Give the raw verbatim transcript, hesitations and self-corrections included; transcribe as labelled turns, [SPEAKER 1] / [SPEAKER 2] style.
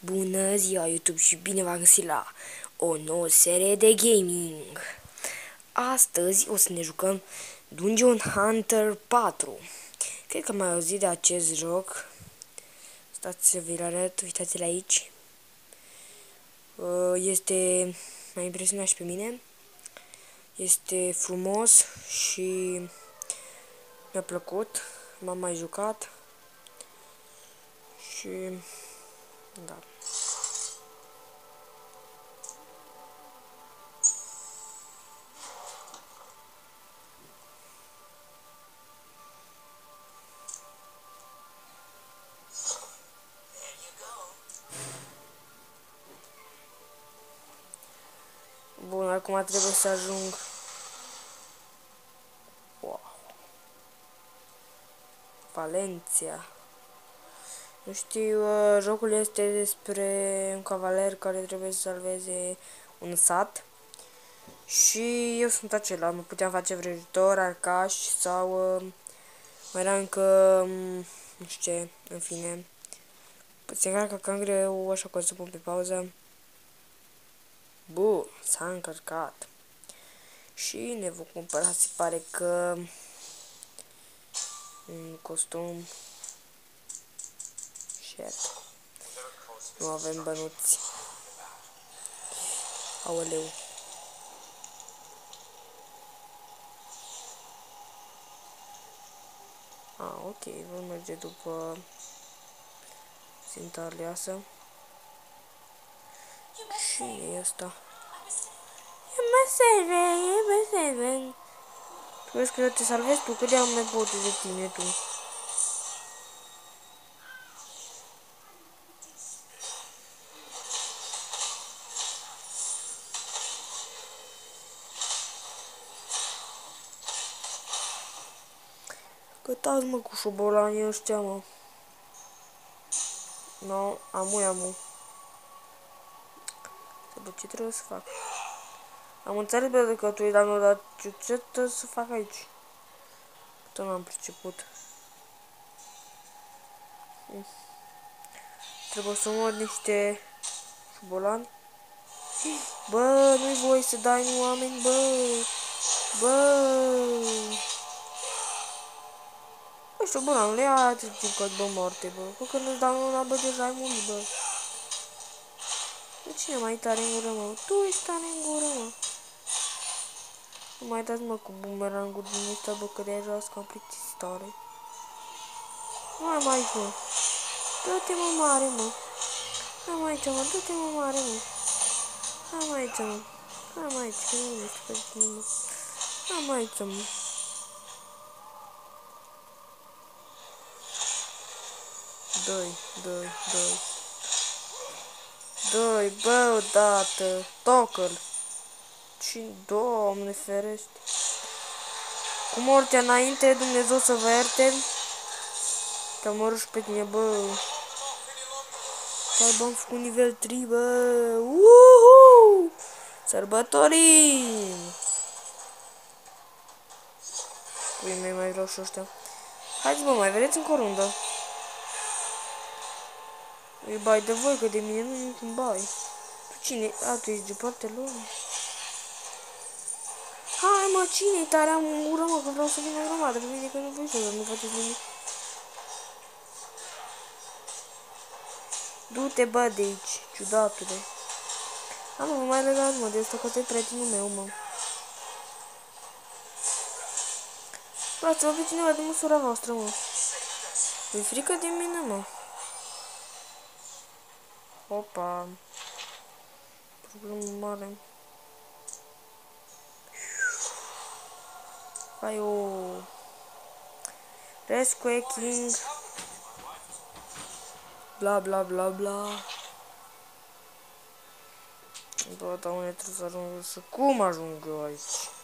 [SPEAKER 1] Bună ziua YouTube și bine v-am găsit la o nouă serie de gaming. Astăzi o să ne jucăm Dungeon Hunter patru. Cred că am mai auzit de acest joc. Stați să vi-l arăt, uitați-l aici. Este, m-a impresionat și pe mine. Este frumos și mi-a plăcut. M-am mai jucat. Și da. Bun, acum trebuie să ajung. Wow. Valencia. Nu știu, uh, jocul este despre un cavaler care trebuie să salveze un sat. Și eu sunt acela, mă puteam face vrăjitor, arcaș sau uh, mai era încă, um, nu știu ce, în fine. Se încarcă cam greu, așa că o să pun pe pauză. Bun, s-a încărcat. Și ne vom cumpăra, se pare că un costum. Shit. Nu avem bănuți. Aoleu. Ah, ok, vom merge după ținta aleasă. Și e ăsta. E mă serve, e mă serve. Tu vezi că eu te salvezi, tu cât de am nevoie de tine, tu. Cătați mă cu șobolanii ăștia, mă. No, amu, amu. Să văd ce trebuie să fac. Am înțeles bine că tu i-ai dat, dar ce trebuie să fac aici? Tot n-am priceput. Mm. Trebuie să mor niște șobolani. Bă, nu-i voi să dai în oameni, bă. Bă. Bă, șobolanule, ia te jucat, bă, moarte, bă. Bă, că nu-ți dau una, bă, deja ai murit, bă. De cine mai tare în gură, mă? Tu ești tare în gură, mă. Nu mai dați, mă, cu bumerangul din ăsta, bă, că de-aia joasă cam plictisitoare. Nu mai mai aici, mă. Dă-te, mă, mare, mă. Hai mai aici, mă, dă-te, mă, mare, mă. Hai mai aici, mă. Hai mai aici, că nu știu pe tine, mă. Hai mai aici, mă. Doi, doi, doi. Doi, bă, odată. Tocă-l. Și, Doamne ferește. Cu mortea înainte, Dumnezeu să vă ierte. Te omorâ și pe tine, bă. Hai, bă, am făcut nivel trei, bă. Uhu! Sărbătorim! Pui mei, mai vreau și ăștia. Haideți, bă, mai vedeți încă o rundă. Îi bai de voi, că de mine nu e niciun bai. Tu cine? A, tu ești de partea lor. Hai, mă, cine-i tare? Am un ură, mă, că vreau să vin o grămadă pe mine, că nu voi să nu faceți nimic. Du-te, bă, de aici, ciudatule. Am mă, mai legat, mă, de asta, că ăsta-i prietenul meu, mă. Lasă-mă pe cineva de măsura voastră, mă. E frică de mine, mă. Opa. Problemă mare. Hai, o... Rescue King. Bla, bla, bla, bla. Bă, dar unde trebuie să ajung? Și cum ajung eu aici?